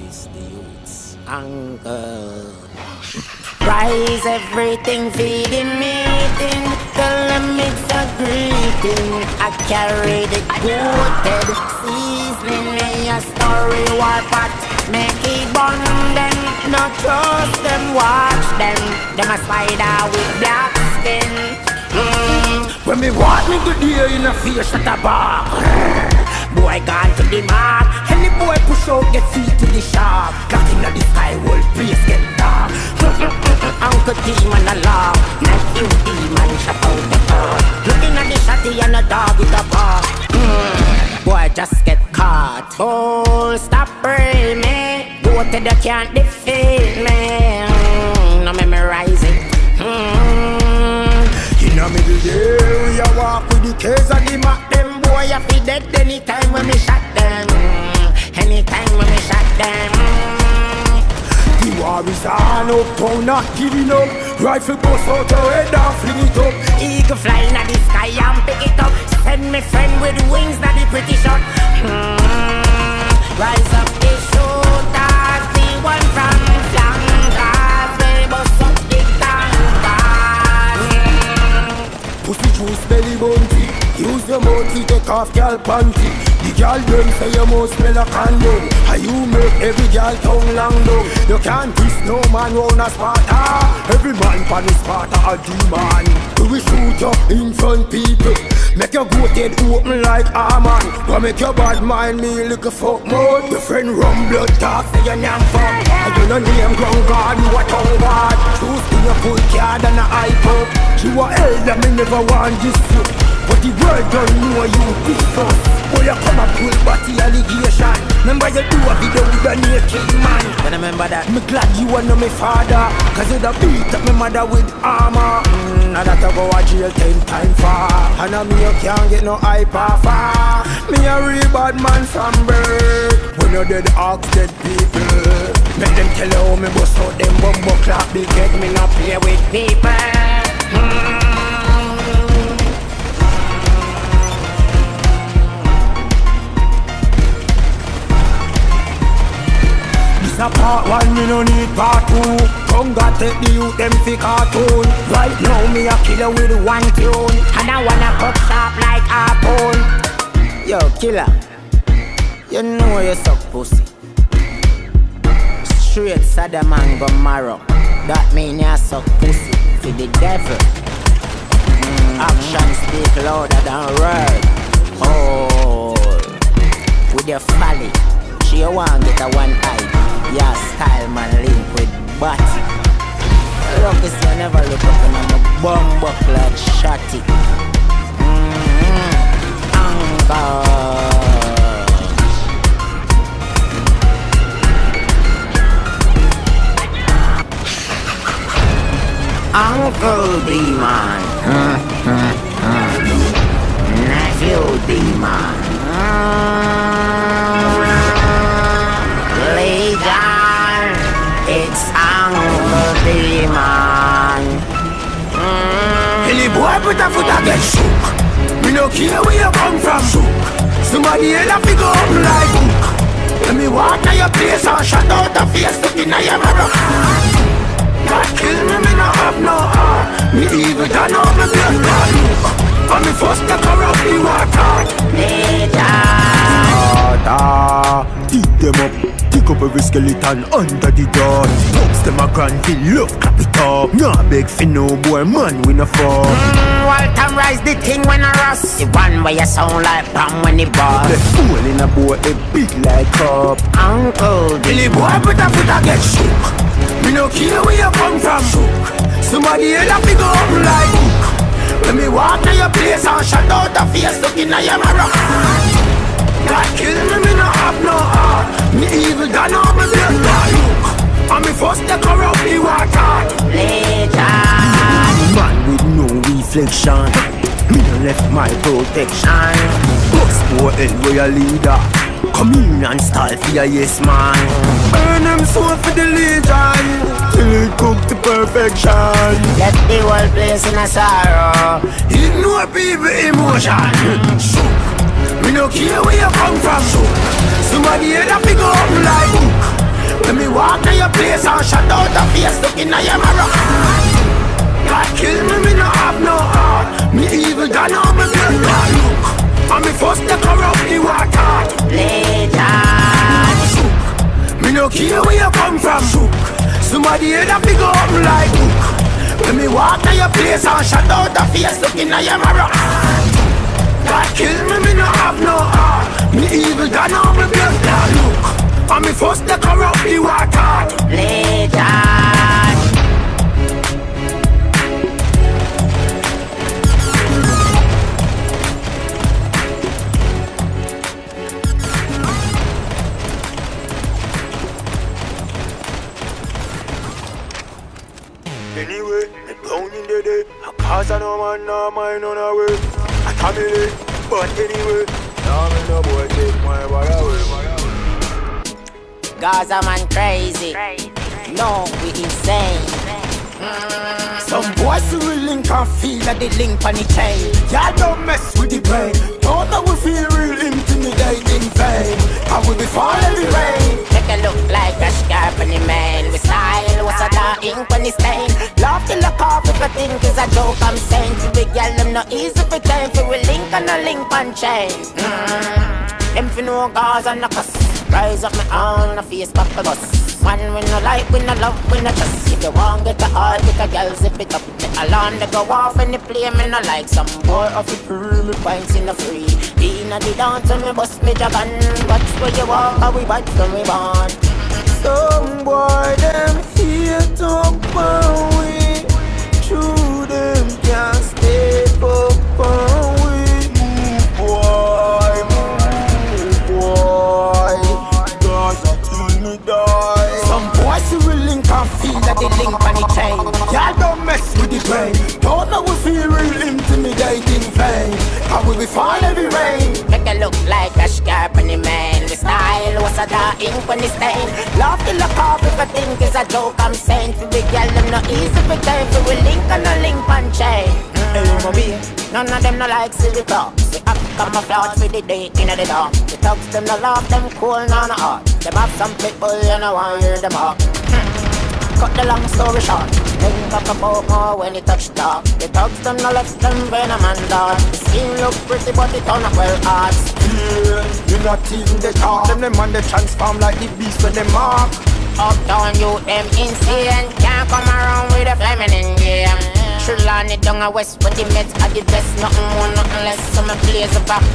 rise the youths. Uncle. Rise everything feeding meeting. Tell them it's a greeting. I carry the goated seasoning in a story war pot. Make it burn them, not trust them, watch them. Them a spider with black skin. When me walk me good here in a face at a bar. Boy gone to the mark. Any boy push out get feet to the shark. Got in the sky world place get dark. Uncle demon alarm. Like you demon shut out the car. Looking at the shotty and a dog with a paw. Boy just get caught. Oh stop praying me. Go to the can't defeat me. No memorize it. In the middle there, we a walk with the case and the map. Them boy a fi dead anytime when me shot them. Anytime when me shot them. The war is on uptown, not giving up. Rifle bust out your head and fling it up. Eagle fly in the sky and pick it up. Send me friend with wings that the pretty shot. Rise up the shooters, the one from Flanders. They bust up the tankers. Pussy juice belly bounty. Use your mouth to take off girl panty. The girl them say you must smell a condom. And you make every girl tongue long down. You can't kiss no man round a Sparta. Every man pan is Sparta a demon. We shoot you in front people. Make your goat head open like a man. But make your bad mind me like a fuck mode. Your friend run blood talk say you name fuck. And you no name ground guard, you a tongue guard. Choose in your full card and a iPod. You a elder, me never want this you. But the world don't know you discuss. Boy, you come and pull body allegation. Remember you do a video with a naked man. Then remember that me glad you are not my father. Cause you'd have beat up my mother with armor. Now that I go to jail 10 times far. And now me you can't get no hyper far. Me a real bad man from birth. When you dead ox dead people. Make them tell you how me bust out them bumbo clap. Big head me not play with people. This a part one, me no need part two. Conga take the youth, them fi cartoon. Right now me a killer with one tune. And I wanna cut sharp like harpoon. Yo killer, you know you suck pussy. Straight Saddam and Gomorrah. That mean you suck pussy for the devil. Action speak louder than word. Oh, with your folly, she want get a one eye. Yeah, style man link with body. Look, this you never look up and I'm a bumbo clad shotty. Uncle Demon. Nephew Demon. Legion, it's Uncle Demon. Any boy put a foot against shook. Me no care where you come from. Shook. Somebody else have to go up like hook. Let me walk to your place and shut out the face. Looking at your mirror. God kill me, me no have no heart. Me evil done all my blood clot look. And me first to corrupt the water. Legion. Eat them up. Pick up every skeleton under the door. Looks them a grandly love clap it up. Nah beg for no boy man we no fall. Walter rise the thing when I rust. The one where you sound like Pam when he boss. The fool in a boy a big like cup. Uncle Billy boy put a foot a get shook. Me no care where you come from. Shook. Somebody else have to go up like hook. When me walk to your place and shut out the face looking at your mirror. God kill me, me no have no heart. Me evil done all my blood clot look. And me first to corrupt the water. Legion. Man with no reflection. Me no left my protection. Box boy and royal leader. Come in and style for your yes man. Burn them soul for the Legion. Till it cook to perfection. Left the whole place in a sorrow. Ignore people emotion. Me no care where you come from. Somebody else have to go up like hook. When me walk to your place and shut out the face looking at your mirror. God kill me, me no have no heart. Me evil done all my blood. Look, and me first to corrupt the water. Legend. Me no care where you come from. Somebody head up big up like book. When me walk to your place and shut out the face looking at your mirror. God kill me, me no have no heart. Me evil done all my blood. Look, and me first to corrupt the water. Legend. Anyway, me down in the day. I cause I no man, no mind on a way. I come in it, but anyway, now me no boy take my body away. Gaza man crazy. No, we insane. Some boys who will link and feel like they link on the chain. Y'all don't mess with the brain. Don't know we feel real intimidating vain. I will be falling in rain. Take a look like a scarp on the man. We style was a dark ink when it's stain. Love till the cough if I think is a joke I'm saying. To big girl them not easy for time. For we link on a link on chain. Them for no Gaza and no cuss. Rise up my own, a face back to us. Man, we no like, we no love, we no trust. If you want get the all, get a girl zip it up. Me alone, they go off and they play me no like. Some boy off the pool, me pints in the free. Inna the dance and me bust me jagan. Watch where you walk, how we bite from we born. Some boy them here to burn we. True them can't stay up on we. Boy, Gaza till me die. Some boys who will link and feel that they link on the chain. Y'all don't mess with the brain. Don't know we feel real intimidating vain. I will be fall every rain. Make a look like a scarp on the man. The style was a dark ink when it's stain. Love till the cough if I think is a joke I'm saying. For big girl them not easy for time. For we link on a link on chain. Hey, mommy. None of them no like silly talks. We have camouflage for the day in the dark. The thugs them no love them cool no no hard. Them have some people you know want hear them up. Cut the long story short. Think up about more when you touch talk. The thugs them no left them when a man dog. The skin look pretty but it turn up well hard. Yeah, you not even the talk. Them man they transform like the beast when they mark. Uptown you them insane. Can't come around with a feminine game. Trillani down a west but the Mets are the best. Nothing more, nothing less. So me plays a back.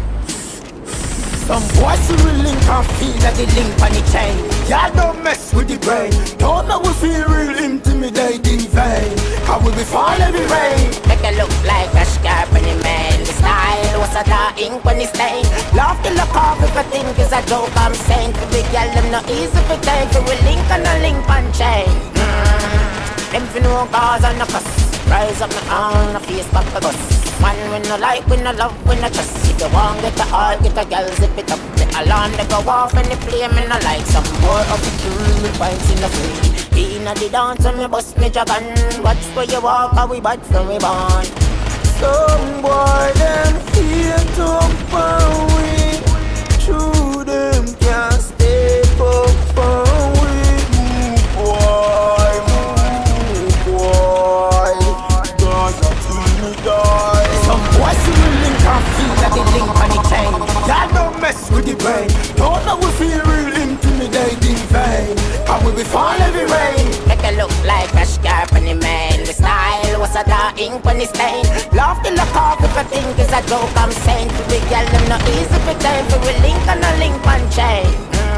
Some boys who will link and feel that they link on the chain. Y'all don't mess with the brain. Don't know we feel real intimidating vain. I will be fall every rain. Make a look like a scarp on the man. The style was a dark ink when it's stain. Love till the cough if I think is a joke I'm saying. For big girl them not easy for time. For we link on a link on chain. Them for no Gaza and no cuss. Rise up my own, a face back to us. Man, we no like, we no love, we no trust. If you want get the all, get a girl, zip it up. The alarm, they go off and they play me no like. Some boy up the tree, me pints in the free. Inna the dance and me bust me jagan. Watch where you walk, how we bad from we born. Some boy them here to burn we. True them can't stay up on we. Some boys who will link and feel that they link on the chain. Y'all don't mess with the brain. Don't know we feel real intimidating vain. I will be fall every rain. Make a look like a scarp on the man. The style was a dark ink when it's stain. Love till the cough if I think is a joke I'm saying. For big girl them not easy for time. For we link on a link on chain.